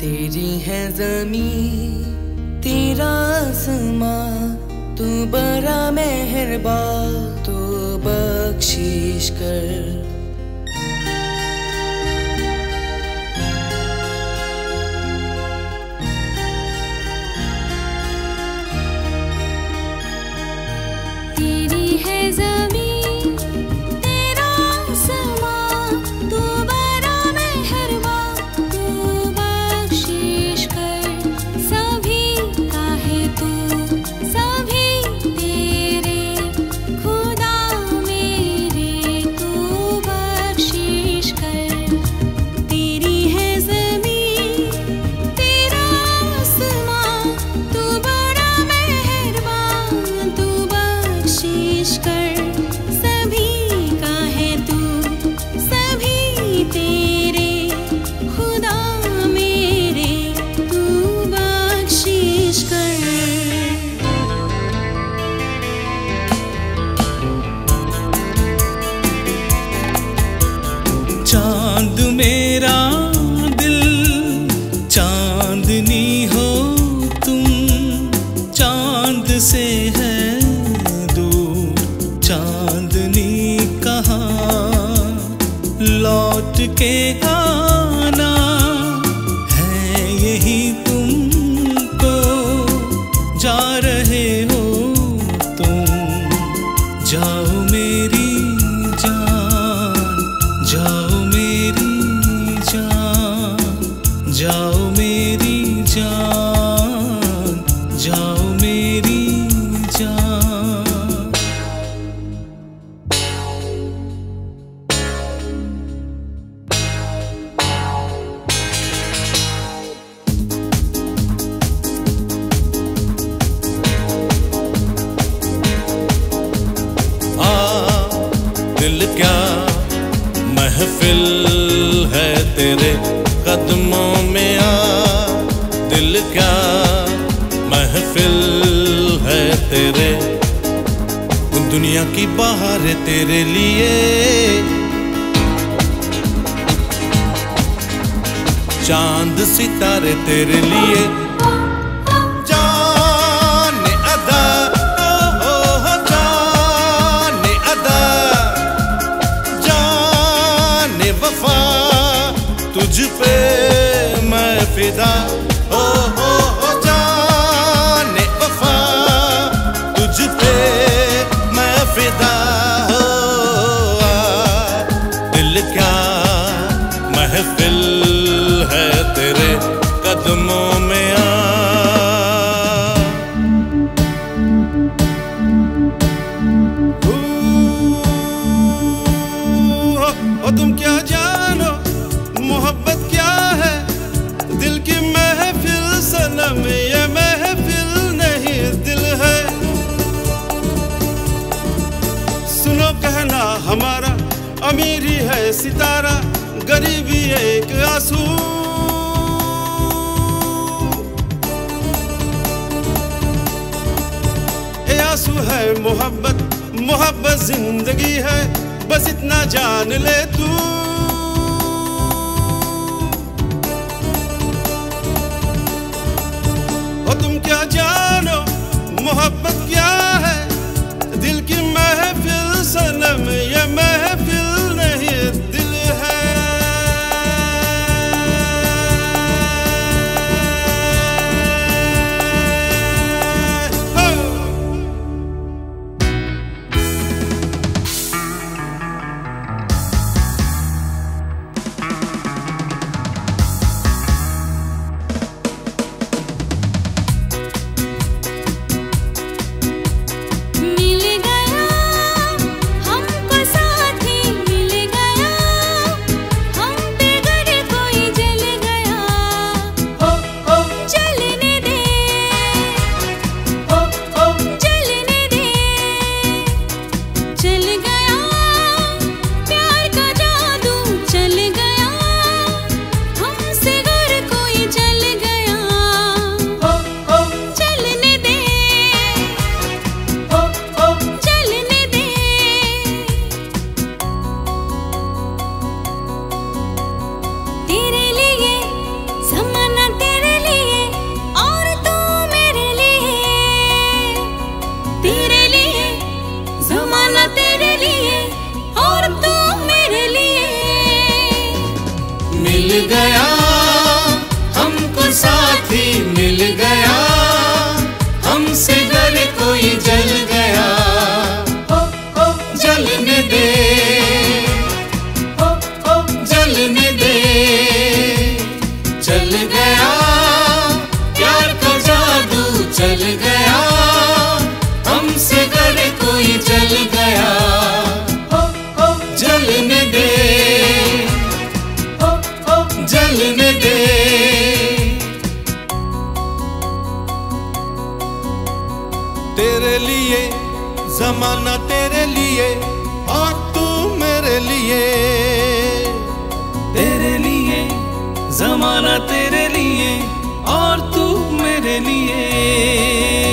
तेरी है ज़मीं तेरा आसमां, तू बड़ा मेहरबान, तू बख्शिश कर। चांद मेरा दिल चांदनी हो तुम, चांद से है दूर चांदनी कहाँ, लौट के आना है यही तुमको, जा रहे हो तुम, जाओ मेरी जान, जाओ मेरी जान, जाओ मेरी जान, जाओ मेरी जान। दिल क्या महफिल है तेरे कदमों में, आ दिल क्या महफिल है तेरे, दुनिया की बहार तेरे लिए, चांद सितारे तेरे लिए, तुझ पे मैं फिदा, ओ जाने वफा, तुझ पे मैं फिदा, दिल क्या महफिल है तेरे कदमों में, आ तुम क्या जानो मोहब्बत क्या है, दिल की महफिल सनम ये महफिल नहीं दिल है, सुनो कहना हमारा अमीरी है सितारा, गरीबी एक आंसू, ये आंसू है मोहब्बत, मोहब्बत जिंदगी है, बस इतना जान ले तू, तुम क्या जानो मोहब्बत क्या है, दिल की महफिल सनम ये महफिल नहीं दिल है। मिल गया, हमको साथी मिल गया, हमसे डर कोई जल गया। जलने दे, जलने दे, चल गया प्यार का जादू, चल गया, हमसे डर कोई जल गया। जलने दे, जलने दे। तेरे लिए ज़माना, तेरे लिए और तू मेरे लिए। तेरे लिए ज़माना, तेरे लिए और तू मेरे लिए।